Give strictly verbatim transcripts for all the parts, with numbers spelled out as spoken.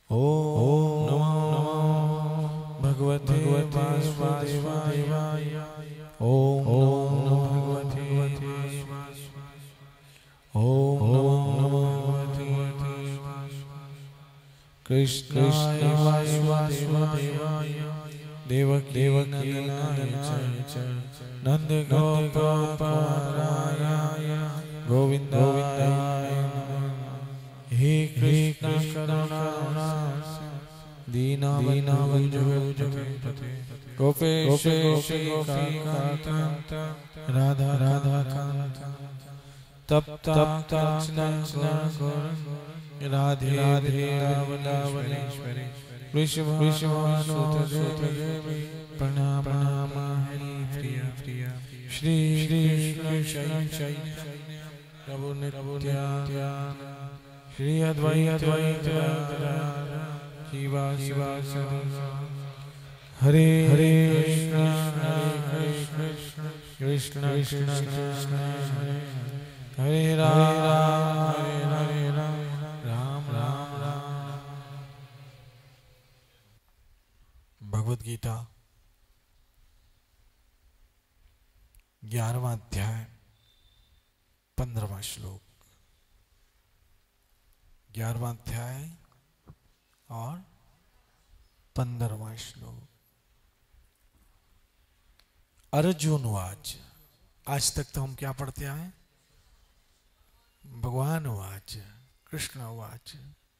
ओम नमो भगवते वासुदेवाय। ओम नमो भगवते ओम नमो कृष्णाय वासुदेवाय देवकी नंदनाय नंद गोपालाय गोविंदाय हे कृष्ण करुणा दीनाबंधु जगत्पते गोपेश गोपीकांत राधा राधा कांत तप्त राधे राधे वृषभानुसुते देवी प्रणाम प्रणाम हरि प्रिया प्रिया श्री श्री कृष्ण प्रभु नित्यानंद श्री अद्वैत शिवासि हरे हरे कृष्ण हरे कृष्ण कृष्ण कृष्ण कृष्ण हरे हरे राम हरे हरे राम राम राम राम। भगवद गीता ग्यारहवां अध्याय पंद्रहवां श्लोक। ग्यारहवां अध्याय और पंद्रहवां श्लोक। अर्जुन वाच। आज तक तो हम क्या पढ़ते आए? भगवान वाच, कृष्ण वाच।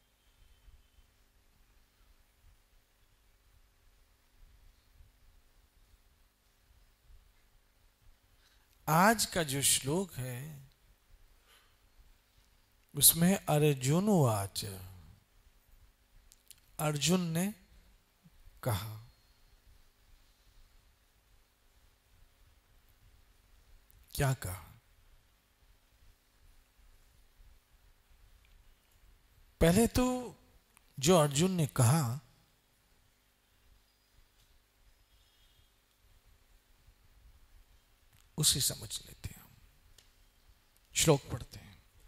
आज का जो श्लोक है उसमें अर्जुन वाच, अर्जुन ने कहा। क्या कहा? पहले तो जो अर्जुन ने कहा उसे समझ लेते हैं। हम श्लोक पढ़ते हैं।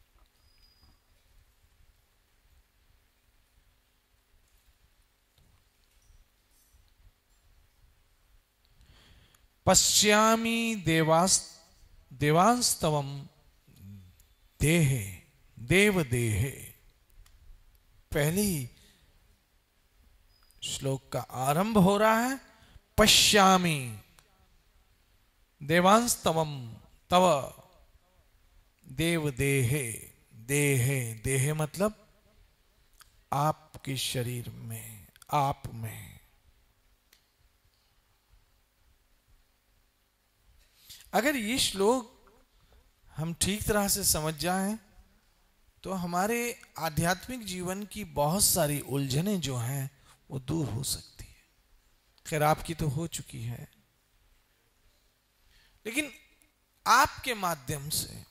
पश्यामि देवास देवांस्तवम देहे देव देहे। पहली श्लोक का आरंभ हो रहा है पश्यामि देवांस्तवम तव देव देहे। देहे देहे मतलब आपके शरीर में, आप में। अगर ये श्लोक हम ठीक तरह से समझ जाएं तो हमारे आध्यात्मिक जीवन की बहुत सारी उलझनें जो हैं वो दूर हो सकती है। खैर आपकी तो हो चुकी है, लेकिन आपके माध्यम से,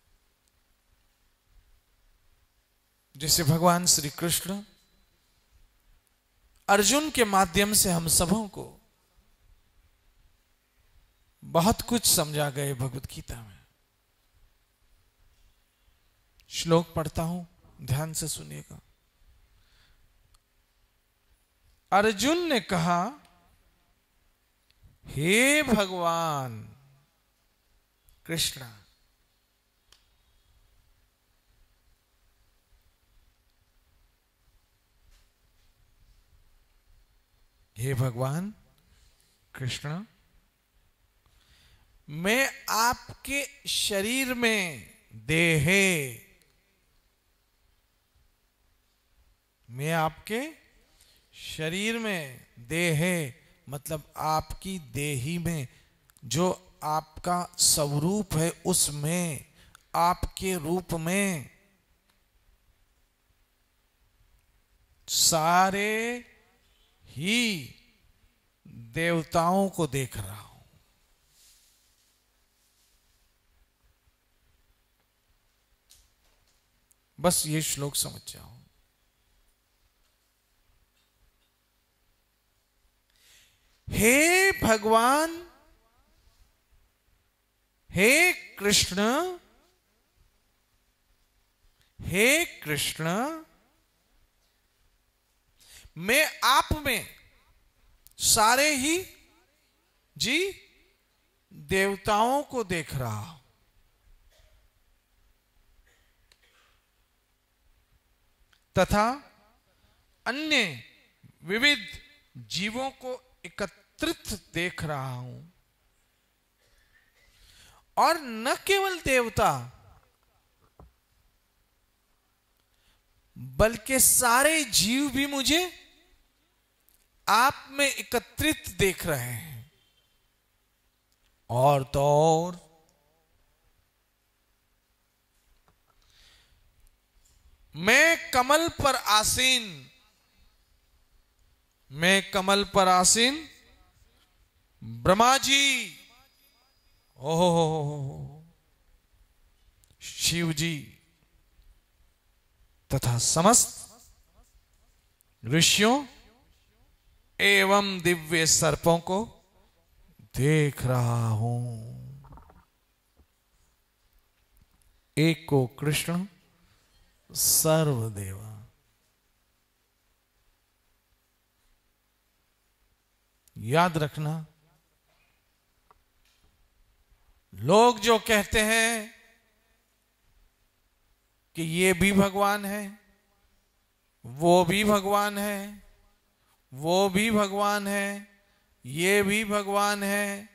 जैसे भगवान श्री कृष्ण अर्जुन के माध्यम से हम सबों को बहुत कुछ समझा गए भगवद गीता में। श्लोक पढ़ता हूं, ध्यान से सुनिएगा। अर्जुन ने कहा, हे भगवान कृष्ण, हे भगवान कृष्ण, मैं आपके शरीर में देहे, मैं आपके शरीर में देहे मतलब आपकी देही में, जो आपका स्वरूप है उसमें, आपके रूप में सारे ही देवताओं को देख रहा हूं। बस ये श्लोक समझ जाओ। हे भगवान, हे कृष्ण, हे कृष्ण, मैं आप में सारे ही जी देवताओं को देख रहा हूं। तथा अन्य विविध जीवों को एकत्रित देख रहा हूं। और न केवल देवता बल्कि सारे जीव भी मुझे आप में एकत्रित देख रहे हैं। और तो और मैं कमल पर आसीन मैं कमल पर आसीन ब्रह्मा जी, ओहो शिव जी तथा समस्त ऋषियों एवं दिव्य सर्पों को देख रहा हूं। एक को कृष्ण सर्वदेवा। याद रखना, लोग जो कहते हैं कि ये भी भगवान है, वो भी भगवान है, वो भी भगवान है, ये भी भगवान है,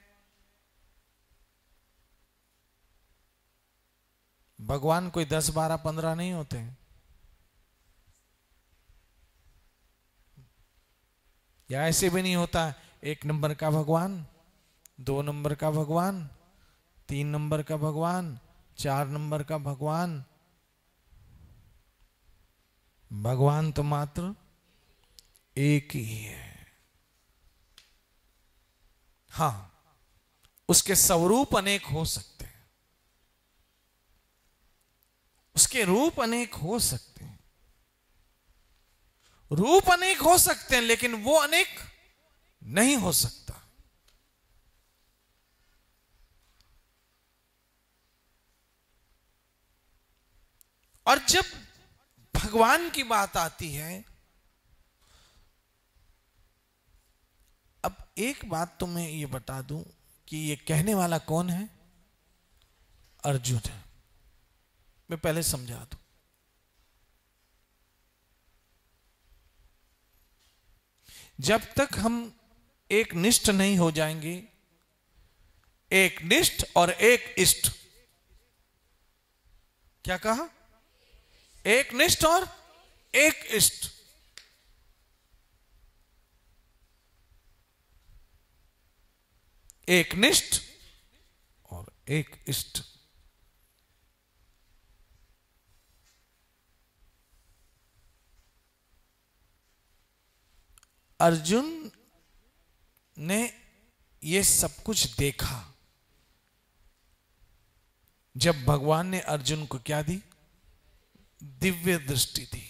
भगवान कोई दस बारह पंद्रह नहीं होते हैं। या ऐसे भी नहीं होता एक नंबर का भगवान, दो नंबर का भगवान, तीन नंबर का भगवान, चार नंबर का भगवान। भगवान तो मात्र एक ही है। हां, उसके स्वरूप अनेक हो सकते हैं, उसके रूप अनेक हो सकते हैं, रूप अनेक हो सकते हैं, लेकिन वो अनेक नहीं हो सकता। और जब भगवान की बात आती है, अब एक बात तो मैं ये बता दूं कि ये कहने वाला कौन है? अर्जुन है। मैं पहले समझा दूं। जब तक हम एक निष्ठ नहीं हो जाएंगे, एक निष्ठ और एक इष्ट, क्या कहा? एक निष्ठ और एक इष्ट। एक निष्ठ और एक इष्ट। अर्जुन ने ये सब कुछ देखा जब भगवान ने अर्जुन को क्या दी? दिव्य दृष्टि दी।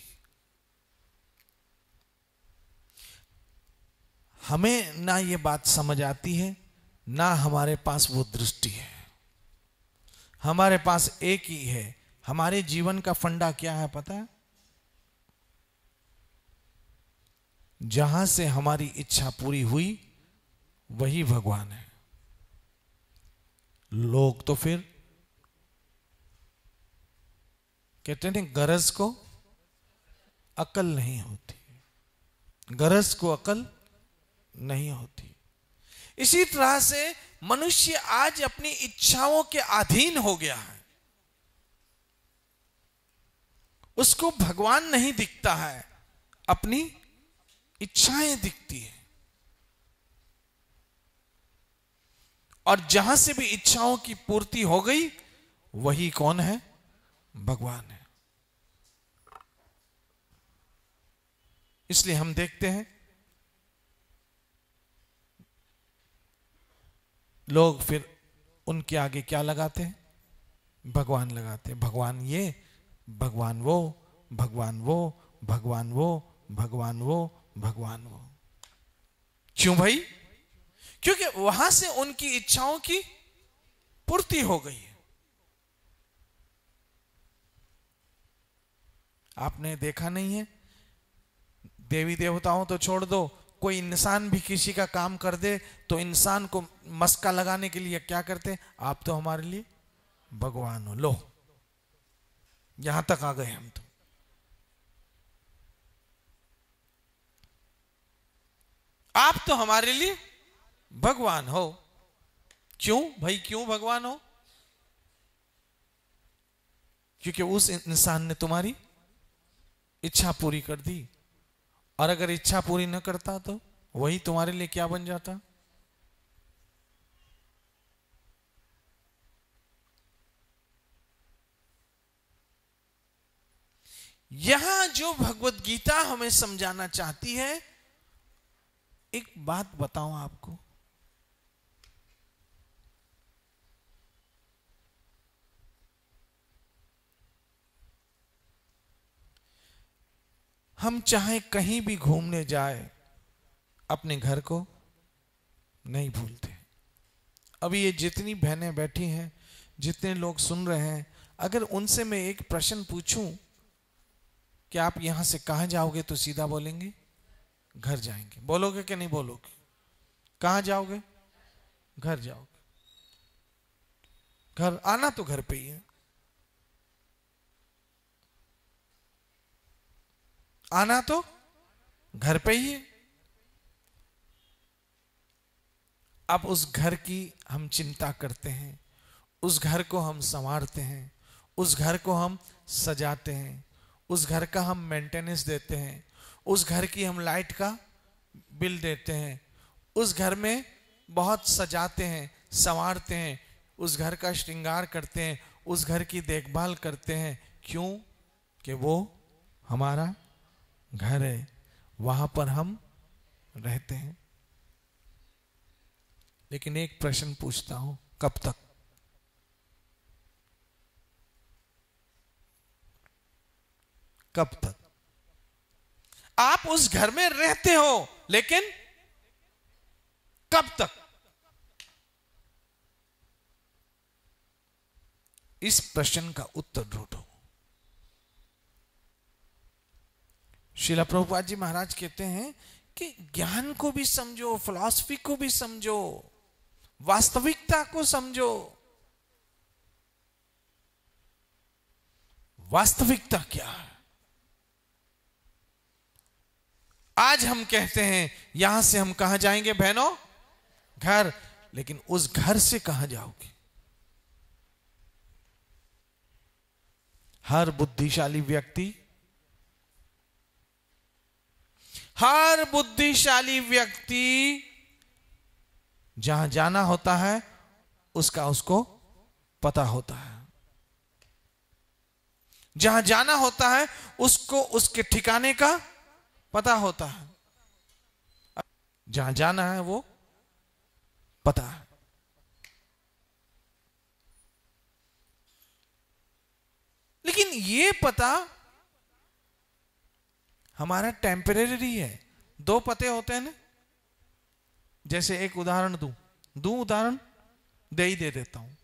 हमें ना ये बात समझ आती है, ना हमारे पास वो दृष्टि है। हमारे पास एक ही है। हमारे जीवन का फंडा क्या है पता है? जहां से हमारी इच्छा पूरी हुई वही भगवान है। लोग तो फिर कहते हैं गरज को अकल नहीं होती, गरज को अकल नहीं होती। इसी तरह से मनुष्य आज अपनी इच्छाओं के अधीन हो गया है। उसको भगवान नहीं दिखता है, अपनी इच्छाएं दिखती है। और जहां से भी इच्छाओं की पूर्ति हो गई वही कौन है? भगवान है। इसलिए हम देखते हैं लोग फिर उनके आगे क्या लगाते हैं? भगवान लगाते हैं। भगवान ये, भगवान वो, भगवान वो, भगवान वो, भगवान वो, भगवान वो। क्यों भाई? क्योंकि वहां से उनकी इच्छाओं की पूर्ति हो गई है। आपने देखा नहीं है देवी देवताओं तो छोड़ दो, कोई इंसान भी किसी का काम कर दे तो इंसान को मस्का लगाने के लिए क्या करते, आप तो हमारे लिए भगवान हो, लो यहां तक आ गए हम तो। आप तो हमारे लिए भगवान हो। क्यों भाई, क्यों भगवान हो? क्योंकि उस इंसान ने तुम्हारी इच्छा पूरी कर दी, और अगर इच्छा पूरी न करता तो वही तुम्हारे लिए क्या बन जाता? यहां जो भगवत गीता हमें समझाना चाहती है, एक बात बताऊं आपको, हम चाहे कहीं भी घूमने जाए, अपने घर को नहीं भूलते। अभी ये जितनी बहनें बैठी हैं, जितने लोग सुन रहे हैं, अगर उनसे मैं एक प्रश्न पूछूं कि आप यहां से कहां जाओगे, तो सीधा बोलेंगे घर जाएंगे। बोलोगे कि नहीं बोलोगे? कहां जाओगे? घर जाओगे। घर आना तो घर पे ही है, आना तो घर पे ही है। अब उस घर की हम चिंता करते हैं, उस घर को हम संवारते हैं, उस घर को हम सजाते हैं, उस घर का हम मेंटेनेंस देते हैं, उस घर की हम लाइट का बिल देते हैं, उस घर में बहुत सजाते हैं, संवारते हैं, उस घर का श्रृंगार करते हैं, उस घर की देखभाल करते हैं। क्यों? कि वो हमारा घर है, वहां पर हम रहते हैं। लेकिन एक प्रश्न पूछता हूं, कब तक? कब तक? आप उस घर में रहते हो, लेकिन कब तक? इस प्रश्न का उत्तर ढूंढो। श्रील प्रभुपाद जी महाराज कहते हैं कि ज्ञान को भी समझो, फिलॉसफी को भी समझो, वास्तविकता को समझो। वास्तविकता क्या है? आज हम कहते हैं यहां से हम कहां जाएंगे बहनों? घर। लेकिन उस घर से कहां जाओगे? हर बुद्धिशाली व्यक्ति हर बुद्धिशाली व्यक्ति जहां जाना होता है उसका उसको पता होता है। जहां जाना होता है उसको उसके ठिकाने का पता होता है। जहां जाना है वो पता है। लेकिन ये पता हमारा टेम्परेरी है। दो पते होते हैं ना, जैसे एक उदाहरण दूं दूं उदाहरण दे ही दे देता हूं।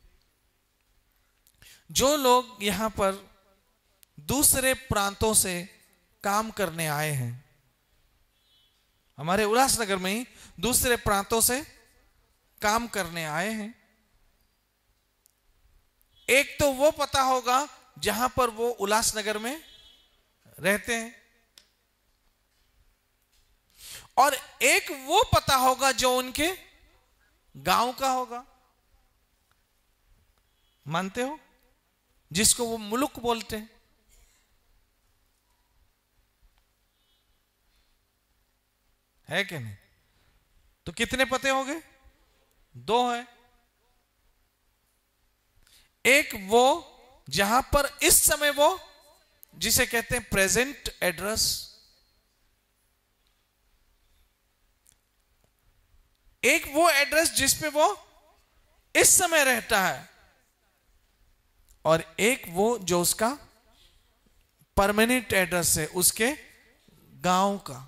जो लोग यहां पर दूसरे प्रांतों से काम करने आए हैं, हमारे उल्हासनगर में ही दूसरे प्रांतों से काम करने आए हैं, एक तो वो पता होगा जहां पर वो उल्हासनगर में रहते हैं, और एक वो पता होगा जो उनके गांव का होगा। मानते हो? जिसको वो मुल्क बोलते हैं। है कि नहीं? तो कितने पते हो गए? दो है। एक वो जहां पर इस समय वो, जिसे कहते हैं प्रेजेंट एड्रेस, एक वो एड्रेस जिस पे वो इस समय रहता है, और एक वो जो उसका परमानेंट एड्रेस है, उसके गांव का।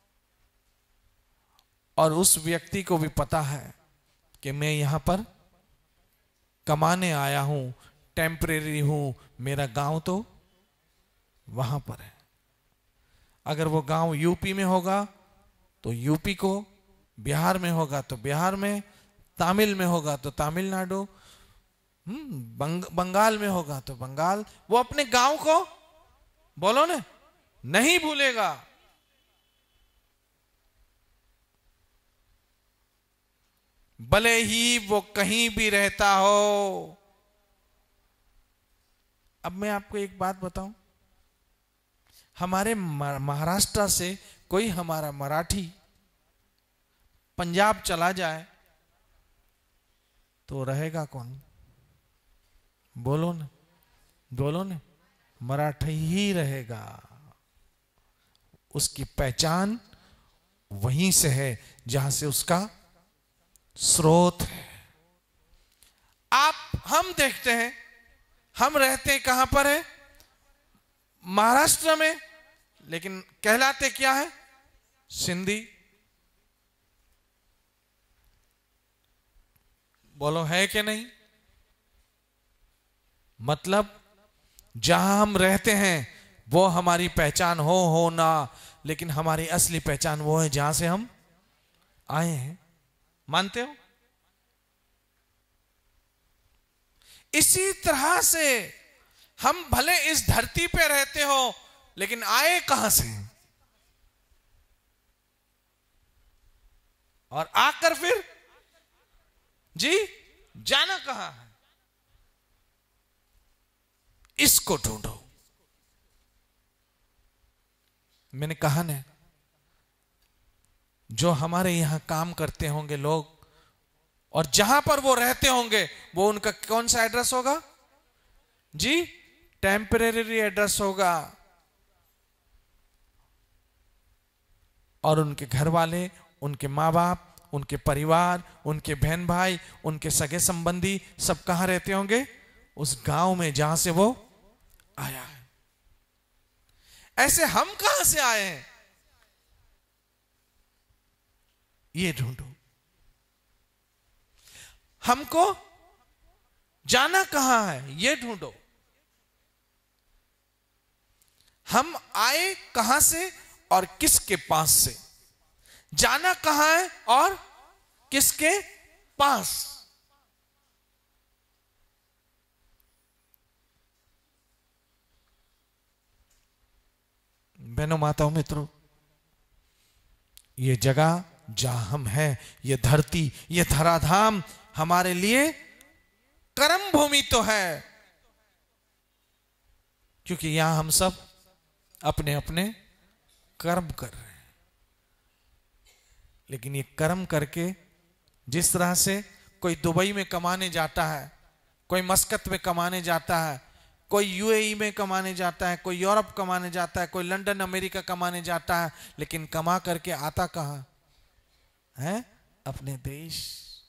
और उस व्यक्ति को भी पता है कि मैं यहां पर कमाने आया हूं, टेम्परेरी हूं, मेरा गांव तो वहां पर है। अगर वो गांव यूपी में होगा तो यूपी को, बिहार में होगा तो बिहार में, तमिल में होगा तो तमिलनाडु, बंग, बंगाल में होगा तो बंगाल। वो अपने गांव को, बोलो ना, नहीं भूलेगा। भले ही वो कहीं भी रहता हो। अब मैं आपको एक बात बताऊं, हमारे महाराष्ट्र से कोई हमारा मराठी पंजाब चला जाए तो रहेगा कौन? बोलो ना, बोलो ना, मराठी ही रहेगा। उसकी पहचान वहीं से है जहां से उसका स्रोत है। आप, हम देखते हैं, हम रहते हैं कहां पर है? महाराष्ट्र में, लेकिन कहलाते क्या है? सिंधी। बोलो है कि नहीं? मतलब जहां हम रहते हैं वो हमारी पहचान हो हो ना, लेकिन हमारी असली पहचान वो है जहां से हम आए हैं। मानते हो? इसी तरह से हम भले इस धरती पे रहते हो, लेकिन आए कहां से, और आकर फिर जी जाना कहां है? इसको ढूंढो। मैंने कहा ना, जो हमारे यहां काम करते होंगे लोग, और जहां पर वो रहते होंगे, वो उनका कौन सा एड्रेस होगा जी? टेम्परेरी एड्रेस होगा। और उनके घर वाले, उनके माँ बाप, उनके परिवार, उनके बहन भाई, उनके सगे संबंधी सब कहां रहते होंगे? उस गांव में जहां से वो आया है। ऐसे हम कहां से आए हैं, ये ढूंढो। हमको जाना कहां है, ये ढूंढो। हम आए कहां से और किसके पास से, जाना कहां है और किसके पास। बहनों, माताओं, मित्रों, ये जगह जहां हम हैं, ये धरती, ये धराधाम हमारे लिए कर्म भूमि तो है, क्योंकि यहां हम सब अपने अपने कर्म कर रहे हैं। लेकिन ये कर्म करके, जिस तरह से कोई दुबई में कमाने जाता है, कोई मस्कत में कमाने जाता है, कोई यूएई में कमाने जाता है, कोई यूरोप कमाने जाता है, कोई लंदन अमेरिका कमाने जाता है, लेकिन कमा करके आता कहां है? अपने देश।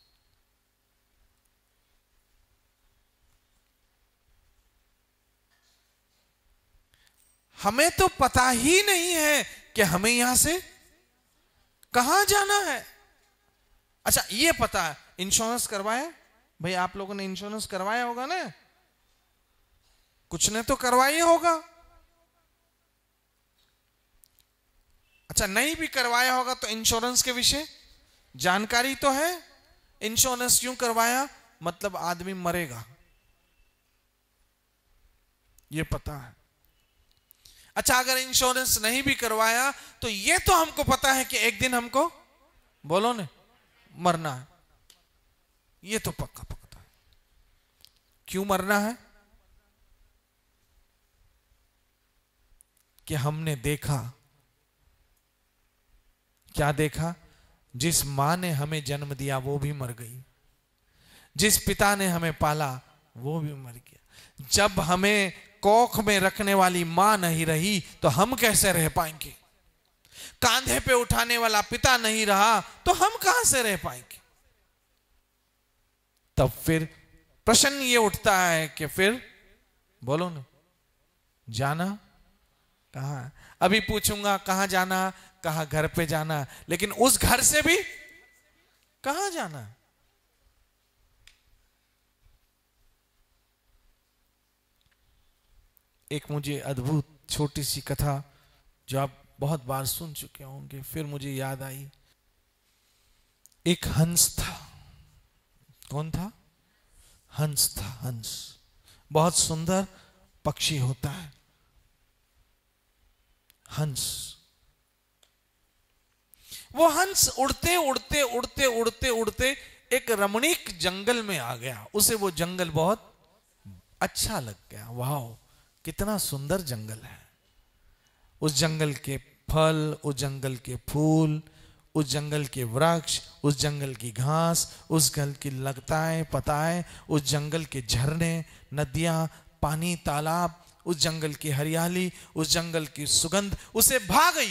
हमें तो पता ही नहीं है कि हमें यहां से कहां जाना है। अच्छा, ये पता है, इंश्योरेंस करवाया भाई? आप लोगों ने इंश्योरेंस करवाया होगा ना? कुछ ने तो करवाया होगा। अच्छा, नहीं भी करवाया होगा तो इंश्योरेंस के विषय जानकारी तो है। इंश्योरेंस क्यों करवाया? मतलब आदमी मरेगा, ये पता है। अच्छा, अगर इंश्योरेंस नहीं भी करवाया तो ये तो हमको पता है कि एक दिन हमको, बोलो ने, मरना है। ये तो पक्का पक्का है। क्यों मरना है? कि हमने देखा, क्या देखा? जिस मां ने हमें जन्म दिया वो भी मर गई, जिस पिता ने हमें पाला वो भी मर गया। जब हमें कोख में रखने वाली मां नहीं रही तो हम कैसे रह पाएंगे? कांधे पे उठाने वाला पिता नहीं रहा तो हम कहां से रह पाएंगे? तब फिर प्रश्न ये उठता है कि फिर, बोलो ना, जाना कहां? अभी पूछूंगा कहां जाना, कहां घर पे जाना, लेकिन उस घर से भी कहां जाना? एक मुझे अद्भुत छोटी सी कथा जो आप बहुत बार सुन चुके होंगे, फिर मुझे याद आई। एक हंस था। कौन था? हंस था। हंस बहुत सुंदर पक्षी होता है। हंस, वो हंस उड़ते उड़ते उड़ते उड़ते उड़ते एक रमणीक जंगल में आ गया। उसे वो जंगल बहुत अच्छा लग गया। वाह, कितना सुंदर जंगल है। उस जंगल के फल, उस जंगल के फूल, उस जंगल के वृक्ष, उस जंगल की घास, उस जंगल की लताएं पताएं, उस जंगल के झरने, नदियां, पानी, तालाब, उस जंगल की हरियाली, उस जंगल की सुगंध उसे भा गई।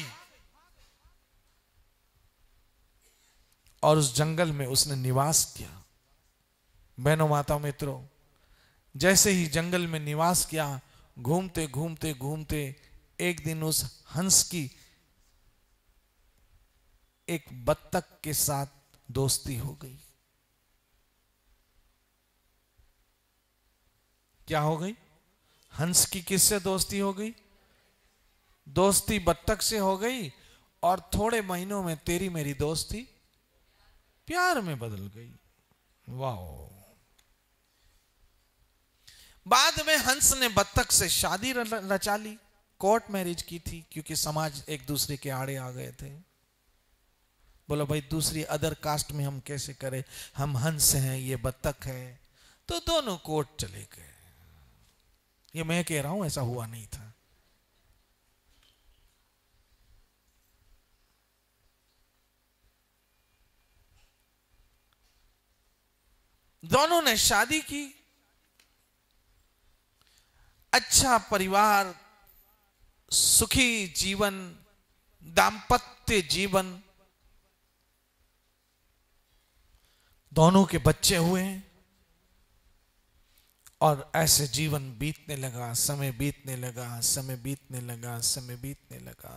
और उस जंगल में उसने निवास किया। बहनों, माताओं, मित्रों, जैसे ही जंगल में निवास किया, घूमते घूमते घूमते एक दिन उस हंस की एक बत्तख के साथ दोस्ती हो गई। क्या हो गई? हंस की किससे दोस्ती हो गई? दोस्ती बत्तख से हो गई। और थोड़े महीनों में तेरी मेरी दोस्ती प्यार में बदल गई। वाह। बाद में हंस ने बत्तख से शादी रचा ली। कोर्ट मैरिज की थी, क्योंकि समाज एक दूसरे के आड़े आ गए थे। बोलो भाई, दूसरी अदर कास्ट में हम कैसे करें? हम हंस हैं, ये बत्तख है। तो दोनों कोर्ट चले गए। ये मैं कह रहा हूं, ऐसा हुआ नहीं था। दोनों ने शादी की। अच्छा परिवार, सुखी जीवन, दाम्पत्य जीवन, दोनों के बच्चे हुए। और ऐसे जीवन बीतने लगा, समय बीतने लगा, समय बीतने लगा, समय बीतने लगा।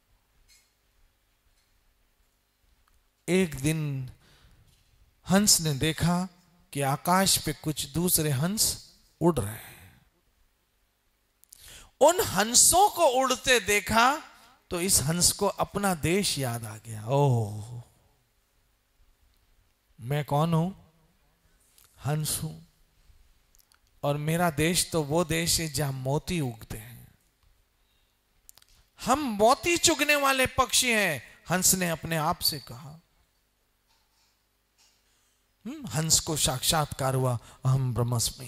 एक दिन हंस ने देखा कि आकाश पे कुछ दूसरे हंस उड़ रहे हैं। उन हंसों को उड़ते देखा तो इस हंस को अपना देश याद आ गया। ओह, मैं कौन हूं? हंस हूं। और मेरा देश तो वो देश है जहां मोती उगते हैं। हम मोती चुगने वाले पक्षी हैं, हंस ने अपने आप से कहा। हंस को साक्षात्कार हुआ, अहम ब्रह्मास्मि।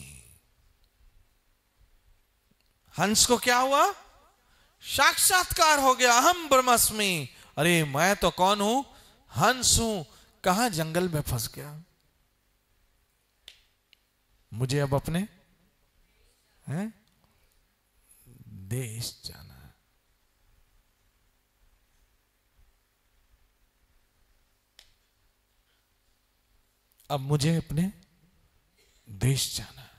हंस को क्या हुआ? साक्षात्कार हो गया, अहम ब्रह्मास्मि। अरे मैं तो कौन हूं? हंस हूं। कहां जंगल में फंस गया। मुझे अब अपने हैं देश जाना है। अब मुझे अपने देश जाना है।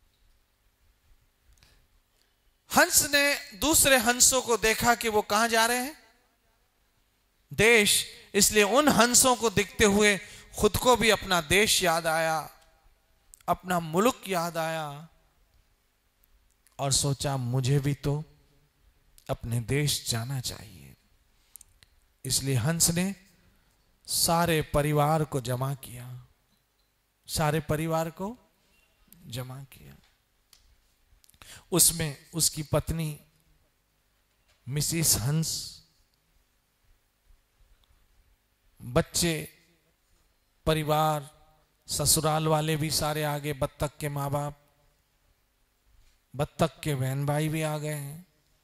हंस ने दूसरे हंसों को देखा कि वो कहां जा रहे हैं? देश। इसलिए उन हंसों को देखते हुए खुद को भी अपना देश याद आया, अपना मुल्क याद आया। और सोचा मुझे भी तो अपने देश जाना चाहिए। इसलिए हंस ने सारे परिवार को जमा किया। सारे परिवार को जमा किया। उसमें उसकी पत्नी मिसिस हंस, बच्चे, परिवार, ससुराल वाले भी सारे आ गए। बत्तख के माँ बाप, बत्तख के बहन भाई भी आ गए हैं।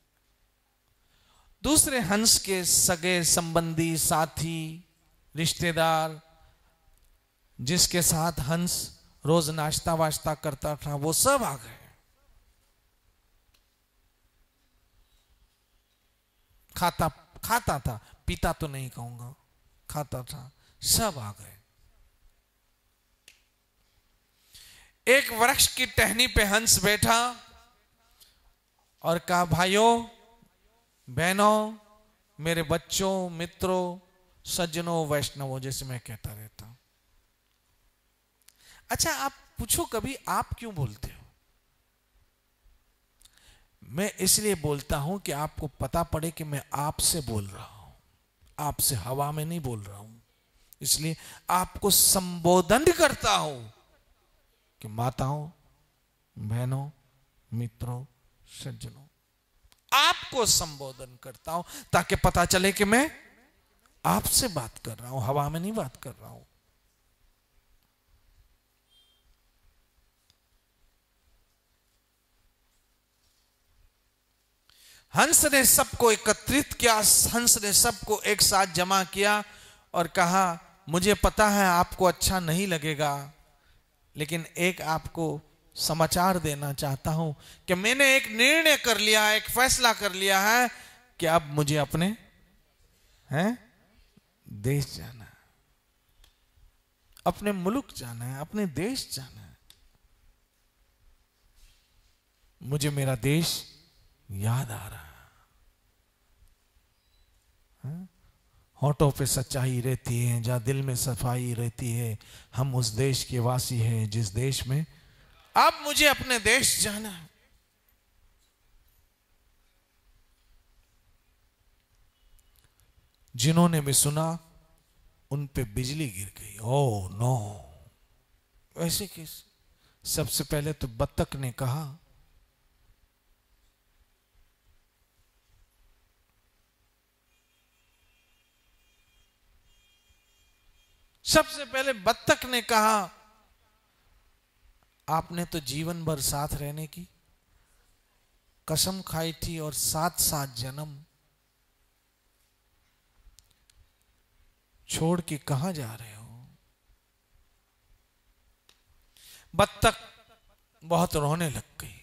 दूसरे हंस के सगे संबंधी, साथी, रिश्तेदार, जिसके साथ हंस रोज नाश्ता वाश्ता करता था, वो सब आ गए। खाता खाता था, पीता तो नहीं कहूंगा, खाता था। सब आ गए। एक वृक्ष की टहनी पे हंस बैठा और कहा, भाइयों बहनों, मेरे बच्चों, मित्रों, सज्जनों, वैष्णवों, जैसे मैं कहता रहता हूं। अच्छा, आप पूछो कभी, आप क्यों बोलते हो? मैं इसलिए बोलता हूं कि आपको पता पड़े कि मैं आपसे बोल रहा हूं, आपसे हवा में नहीं बोल रहा हूं। इसलिए आपको संबोधन करता हूं कि माताओं, बहनों, मित्रों, सज्जनों, आपको संबोधन करता हूं ताकि पता चले कि मैं आपसे बात कर रहा हूं, हवा में नहीं बात कर रहा हूं। हंस ने सबको एकत्रित किया, हंस ने सबको एक साथ जमा किया और कहा, मुझे पता है आपको अच्छा नहीं लगेगा, लेकिन एक आपको समाचार देना चाहता हूं कि मैंने एक निर्णय कर लिया है, एक फैसला कर लिया है कि अब मुझे अपने हैं देश जाना है, अपने मुल्क जाना है, अपने देश जाना है। मुझे मेरा देश याद आ रहा है। होठों पे सच्चाई रहती है, जहां दिल में सफाई रहती है, हम उस देश के वासी हैं जिस देश में अब मुझे अपने देश जाना है। जिन्होंने भी सुना उन पे बिजली गिर गई। ओह नो, ऐसे कैसे? सबसे पहले तो बत्तख ने कहा, सबसे पहले बत्तख ने कहा, आपने तो जीवन भर साथ रहने की कसम खाई थी और सात सात जन्म छोड़ के कहां जा रहे हो? बत्तख बहुत रोने लग गई।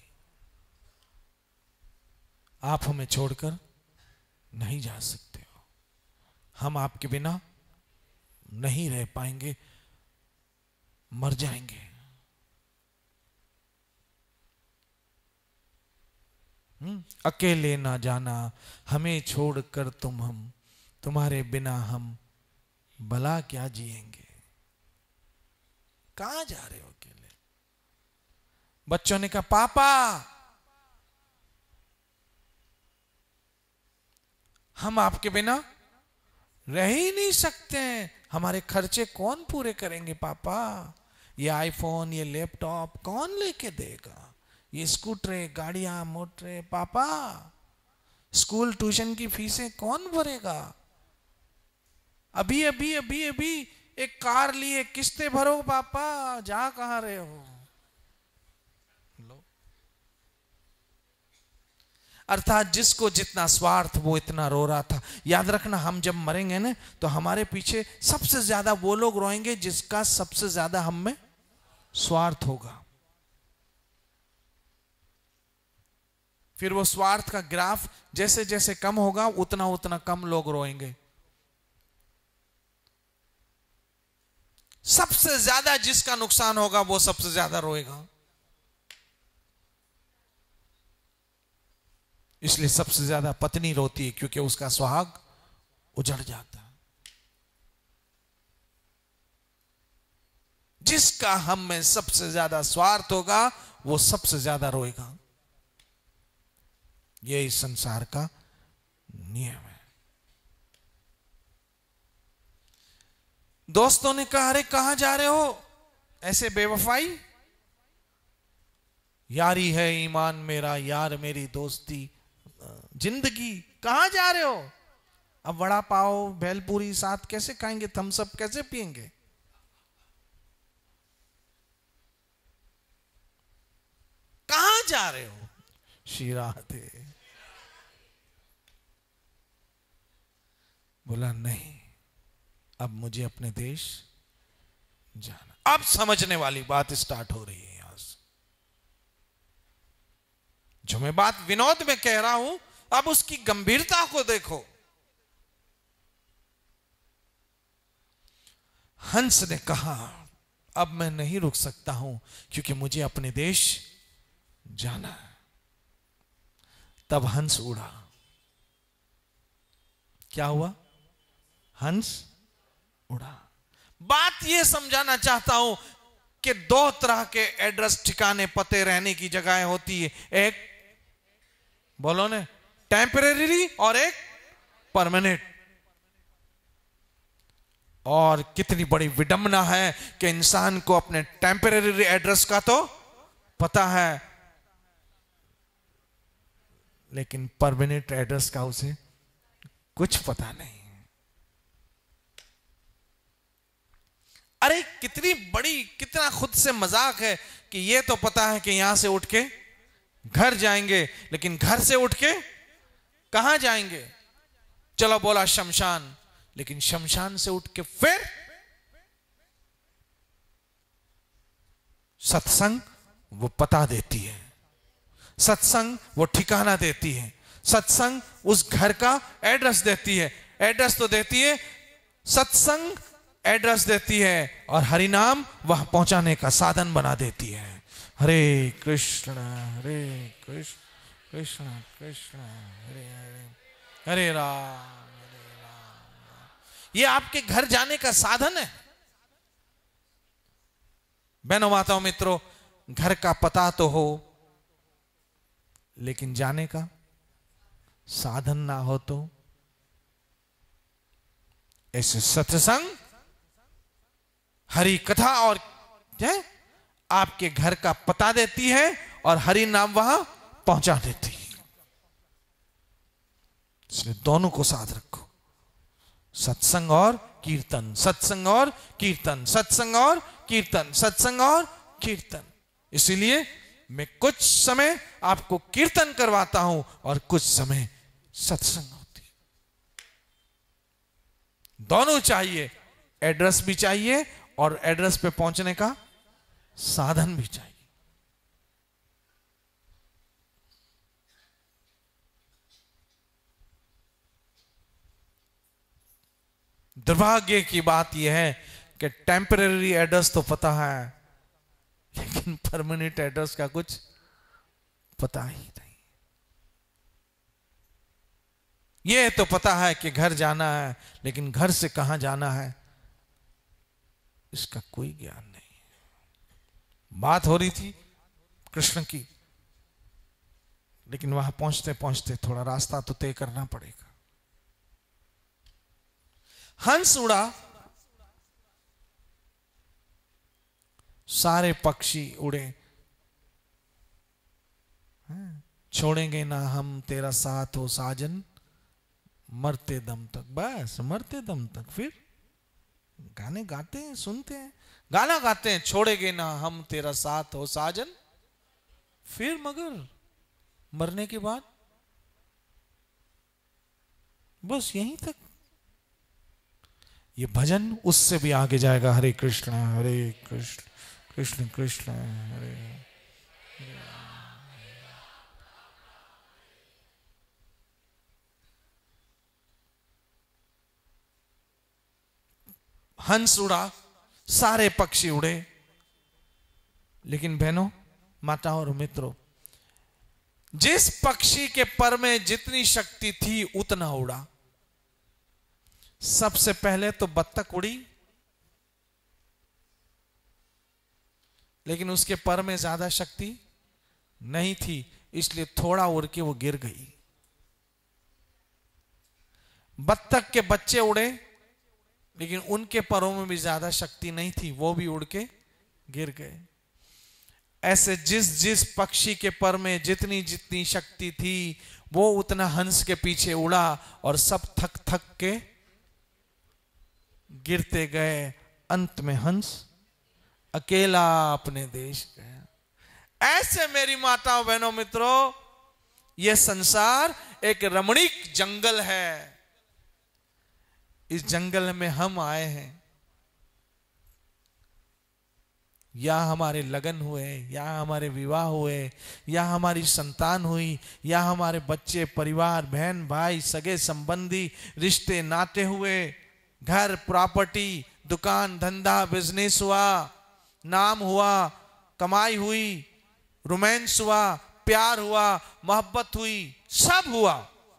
आप हमें छोड़कर नहीं जा सकते हो, हम आपके बिना नहीं रह पाएंगे, मर जाएंगे। हम्म अकेले ना जाना, हमें छोड़कर तुम, हम तुम्हारे बिना हम भला क्या जिएंगे। कहां जा रहे हो अकेले? बच्चों ने कहा, पापा हम आपके बिना रह ही नहीं सकते हैं, हमारे खर्चे कौन पूरे करेंगे पापा? ये आईफोन, ये लैपटॉप कौन लेके देगा? ये स्कूटरें, गाड़ियां, मोटरें, पापा स्कूल ट्यूशन की फीसें कौन भरेगा? अभी अभी अभी अभी एक कार लिए, किस्तें भरो पापा, जा कहां रहे हो? लो, अर्थात जिसको जितना स्वार्थ वो इतना रो रहा था। याद रखना, हम जब मरेंगे ना तो हमारे पीछे सबसे ज्यादा वो लोग रोएंगे जिसका सबसे ज्यादा हम में स्वार्थ होगा। फिर वो स्वार्थ का ग्राफ जैसे जैसे कम होगा उतना उतना कम लोग रोएंगे। सबसे ज्यादा जिसका नुकसान होगा वो सबसे ज्यादा रोएगा। इसलिए सबसे ज्यादा पत्नी रोती है क्योंकि उसका सुहाग उजड़ जाता है। जिसका हम में सबसे ज्यादा स्वार्थ होगा वो सबसे ज्यादा रोएगा। ये इस संसार का नियम है। दोस्तों ने कहा, अरे कहां जा रहे हो ऐसे बेवफाई? यारी है ईमान मेरा, यार मेरी दोस्ती जिंदगी, कहां जा रहे हो? अब वड़ा पाव भेलपूरी साथ कैसे खाएंगे, थम्स अप कैसे पिएंगे? कहां जा रहे हो? श्री राधे। बोला नहीं, अब मुझे अपने देश जाना। अब समझने वाली बात स्टार्ट हो रही है। यहां से जो मैं बात विनोद में कह रहा हूं, अब उसकी गंभीरता को देखो। हंस ने कहा, अब मैं नहीं रुक सकता हूं क्योंकि मुझे अपने देश जाना है। तब हंस उड़ा। क्या हुआ? हंस उड़ा। बात यह समझाना चाहता हूं कि दो तरह के एड्रेस, ठिकाने, पते रहने की जगह होती है। एक बोलो ने, टेम्परेरी और एक परमानेंट। और कितनी बड़ी विडंबना है कि इंसान को अपने टेम्परेरी एड्रेस का तो पता है, लेकिन परमानेंट एड्रेस का उसे कुछ पता नहीं। अरे कितनी बड़ी, कितना खुद से मजाक है कि ये तो पता है कि यहां से उठ के घर जाएंगे, लेकिन घर से उठ के कहां जाएंगे? चलो बोला शमशान, लेकिन शमशान से उठ के फिर सत्संग वो पता देती है, सत्संग वो ठिकाना देती है, सत्संग उस घर का एड्रेस देती है। एड्रेस तो देती है, सत्संग एड्रेस देती है, और हरि नाम वहां पहुंचाने का साधन बना देती है। हरे कृष्ण हरे कृष्ण कृष्ण कृष्ण हरे हरे, हरे राम हरे राम। ये आपके घर जाने का साधन है। बहनों माताओं मित्रों, घर का पता तो हो, लेकिन जाने का साधन ना हो तो ऐसे सत्संग, हरि कथा और क्या आपके घर का पता देती है और हरि नाम वहां पहुंचा देती है। इसलिए दोनों को साथ रखो, सत्संग और कीर्तन, सत्संग और कीर्तन, सत्संग और कीर्तन, सत्संग और कीर्तन। इसीलिए मैं कुछ समय आपको कीर्तन करवाता हूं और कुछ समय सत्संग होती है। दोनों चाहिए, एड्रेस भी चाहिए और एड्रेस पे पहुंचने का साधन भी चाहिए। दुर्भाग्य की बात यह है कि टेम्परेरी एड्रेस तो पता है, लेकिन परमानेंट एड्रेस का कुछ पता ही नहीं। यह तो पता है कि घर जाना है, लेकिन घर से कहां जाना है इसका कोई ज्ञान नहीं। बात हो रही थी कृष्ण की, लेकिन वहां पहुंचते पहुंचते थोड़ा रास्ता तो तय करना पड़ेगा। हंस उड़ा, सारे पक्षी उड़े, छोड़ेंगे ना हम तेरा साथ हो साजन, मरते दम तक। बस मरते दम तक। फिर गाने गाते हैं, सुनते हैं, गाना गाते हैं, छोड़ेंगे ना हम तेरा साथ हो साजन, फिर मगर मरने के बाद बस यहीं तक। ये भजन उससे भी आगे जाएगा। हरे कृष्ण हरे कृष्ण कृष्ण कृष्ण हरे हरे। हंस उड़ा, सारे पक्षी उड़े, लेकिन बहनों माताओं और मित्रों, जिस पक्षी के पर में जितनी शक्ति थी उतना उड़ा। सबसे पहले तो बत्तख उड़ी, लेकिन उसके पर में ज्यादा शक्ति नहीं थी, इसलिए थोड़ा उड़ के वो गिर गई। बत्तख के बच्चे उड़े, लेकिन उनके परों में भी ज्यादा शक्ति नहीं थी, वो भी उड़ के गिर गए। ऐसे जिस जिस पक्षी के पर में जितनी जितनी शक्ति थी वो उतना हंस के पीछे उड़ा, और सब थक थक के गिरते गए। अंत में हंस अकेला अपने देश गया। ऐसे मेरी माताओं बहनों मित्रों, यह संसार एक रमणीक जंगल है। इस जंगल में हम आए हैं, या हमारे लगन हुए, या हमारे विवाह हुए, या हमारी संतान हुई, या हमारे बच्चे, परिवार, बहन भाई, सगे संबंधी, रिश्ते नाते हुए, घर प्रॉपर्टी, दुकान धंधा बिजनेस हुआ, नाम हुआ, कमाई हुई, रोमांस हुआ, प्यार हुआ, मोहब्बत हुई, सब हुआ।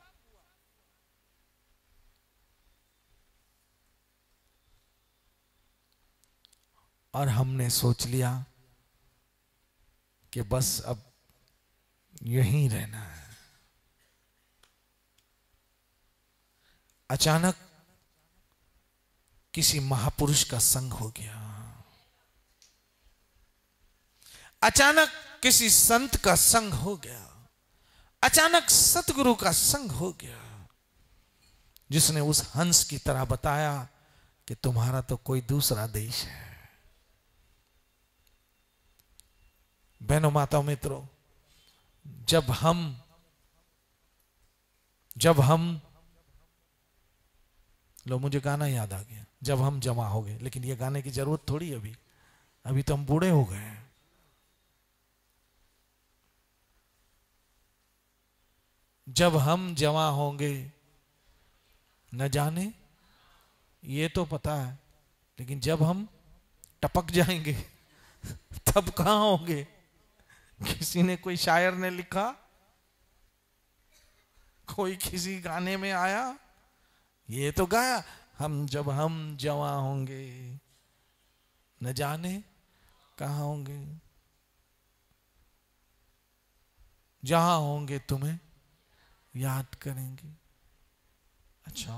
और हमने सोच लिया कि बस अब यहीं रहना है, अचानक किसी महापुरुष का संग हो गया, अचानक किसी संत का संग हो गया, अचानक सतगुरु का संग हो गया, जिसने उस हंस की तरह बताया कि तुम्हारा तो कोई दूसरा देश है। बहनों, माताओं, मित्रों, जब हम जब हम लो, मुझे गाना याद आ गया, जब हम जमा हो गए, लेकिन ये गाने की जरूरत थोड़ी अभी अभी तो हम बूढ़े हो गए हैं। जब हम जमा होंगे न जाने, ये तो पता है, लेकिन जब हम टपक जाएंगे तब कहां होंगे? किसी ने, कोई शायर ने लिखा, कोई किसी गाने में आया, ये तो गाया, हम जब हम जवां होंगे न जाने कहां होंगे, जहां होंगे तुम्हें याद करेंगे। अच्छा,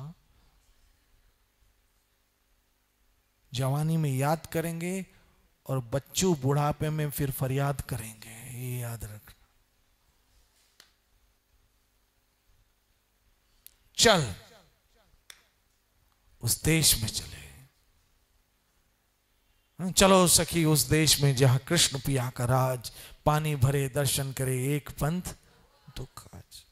जवानी में याद करेंगे और बच्चों बुढ़ापे में फिर फरियाद करेंगे, ये याद रखना। चल उस देश में चले, चलो सखी उस देश में जहां कृष्ण पिया का राज, पानी भरे दर्शन करे एक पंथ दुख आज।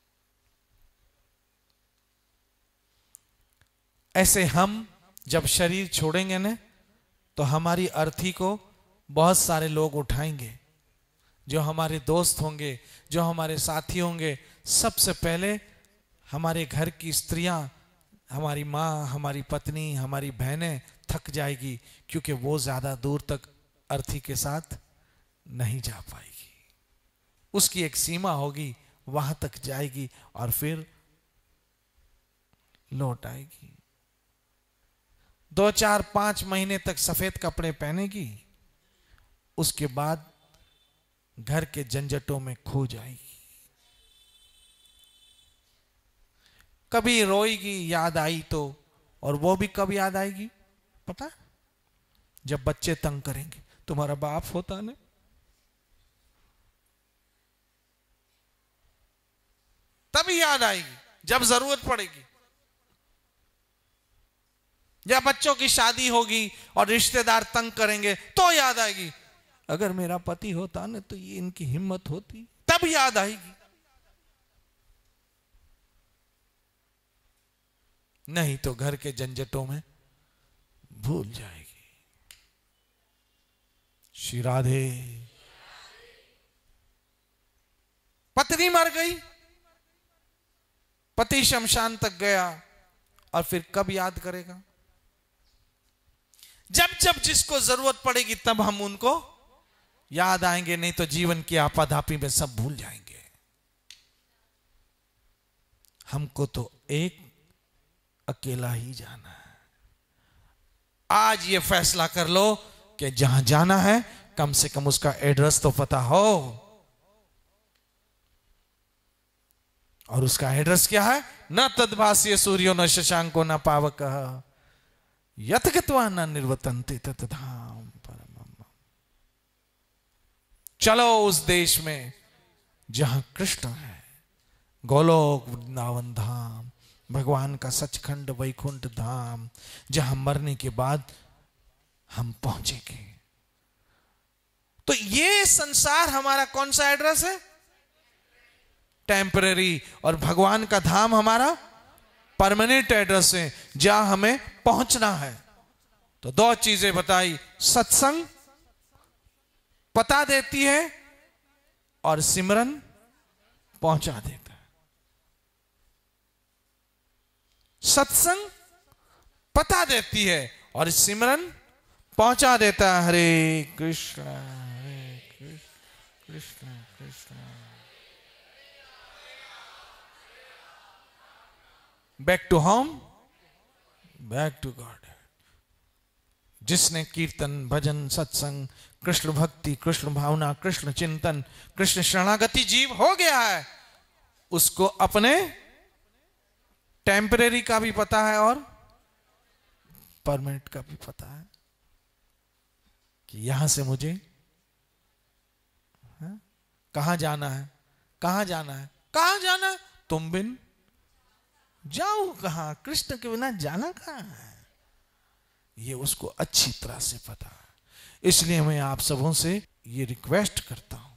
ऐसे हम जब शरीर छोड़ेंगे ना, तो हमारी अर्थी को बहुत सारे लोग उठाएंगे, जो हमारे दोस्त होंगे, जो हमारे साथी होंगे। सबसे पहले हमारे घर की स्त्रियां, हमारी माँ, हमारी पत्नी, हमारी बहनें थक जाएगी, क्योंकि वो ज्यादा दूर तक अर्थी के साथ नहीं जा पाएगी। उसकी एक सीमा होगी, वहां तक जाएगी और फिर लौट आएगी। दो चार पांच महीने तक सफेद कपड़े पहनेगी, उसके बाद घर के झंझटों में खो जाएगी। कभी रोएगी याद आई तो, और वो भी कब याद आएगी पता? जब बच्चे तंग करेंगे, तुम्हारा बाप होता ना, तभी याद आएगी जब जरूरत पड़ेगी। या बच्चों की शादी होगी और रिश्तेदार तंग करेंगे तो याद आएगी, अगर मेरा पति होता ना तो ये इनकी हिम्मत होती, तब याद आएगी। नहीं तो घर के झंझटों में भूल जाएगी। श्री राधे। पत्नी मर गई, पति शमशान तक गया, और फिर कब याद करेगा? जब जब जिसको जरूरत पड़ेगी तब हम उनको याद आएंगे, नहीं तो जीवन की आपाधापी में सब भूल जाएंगे। हमको तो एक अकेला ही जाना है। आज ये फैसला कर लो कि जहां जाना है कम से कम उसका एड्रेस तो पता हो, और उसका एड्रेस क्या है? न तद्भाष्य सूर्यो न शशांको न पावक यत गत्वा न निर्वतन्ते तत धाम परमम्। चलो उस देश में जहां कृष्ण है, गोलोक वृंदावन धाम, भगवान का सचखंड वैकुंठ धाम, जहां मरने के बाद हम पहुंचेंगे। तो ये संसार हमारा कौन सा एड्रेस है? टेम्पररी। और भगवान का धाम हमारा परमानेंट एड्रेस है, जहां हमें पहुंचना है। तो दो चीजें बताई, सत्संग पता देती है और सिमरन पहुंचा देता है। सत्संग पता देती है और सिमरन पहुंचा देता है। Hare Krishna Hare Krishna Krishna Krishna. Back to home, back to God. जिसने कीर्तन भजन सत्संग कृष्ण भक्ति कृष्ण भावना कृष्ण चिंतन कृष्ण शरणागति जीव हो गया है, उसको अपने टेम्परेरी का भी पता है और परमानेंट का भी पता है कि यहां से मुझे हाँ? कहां जाना है, कहां जाना है, कहां जाना है, तुम बिन जाऊं कहां, कृष्ण के बिना जाना कहां है, ये उसको अच्छी तरह से पता है। इसलिए मैं आप सबों से ये रिक्वेस्ट करता हूं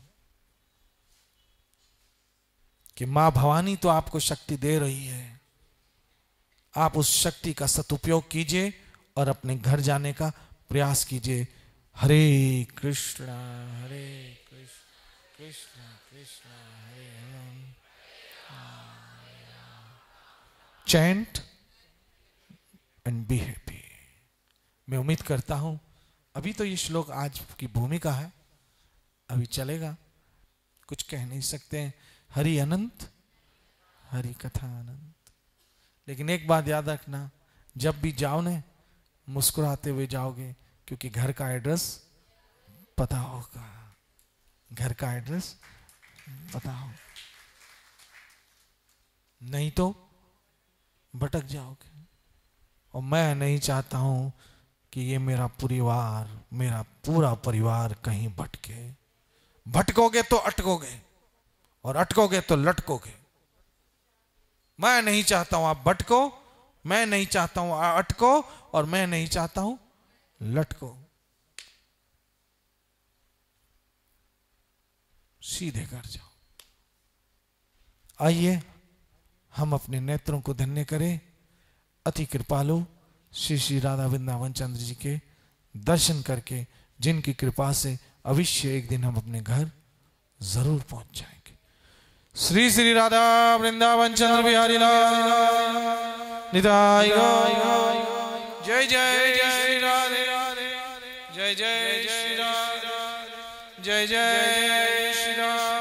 कि मां भवानी तो आपको शक्ति दे रही है, आप उस शक्ति का सदुपयोग कीजिए और अपने घर जाने का प्रयास कीजिए। Hare Krishna Hare Krishna Krishna Krishna Hare Hare. Chant and be happy. मैं उम्मीद करता हूं, अभी तो ये श्लोक आज की भूमिका है, अभी चलेगा, कुछ कह नहीं सकते हैं। हरि अनंत, हरि कथा अनंत। लेकिन एक बात याद रखना, जब भी जाओ ना मुस्कुराते हुए जाओगे, क्योंकि घर का एड्रेस पता होगा, घर का एड्रेस पता हो, नहीं तो भटक जाओगे। और मैं नहीं चाहता हूं कि ये मेरा परिवार, मेरा पूरा परिवार कहीं भटके। भटकोगे तो अटकोगे और अटकोगे तो लटकोगे। मैं नहीं चाहता हूं आप भटको, मैं नहीं चाहता हूं अटको, और मैं नहीं चाहता हूं लटको। सीधे घर जाओ। आइए हम अपने नेत्रों को धन्य करें अति कृपालु श्री श्री राधा वृंदावन चंद्र जी के दर्शन करके, जिनकी कृपा से अवश्य एक दिन हम अपने घर जरूर पहुंच जाएंगे। श्री श्री राधा वृंदावन चंद्र बिहारी लाल निताय गौर। जय जय श्री राधे, जय जय श्री राधे, जय जय श्री राधे।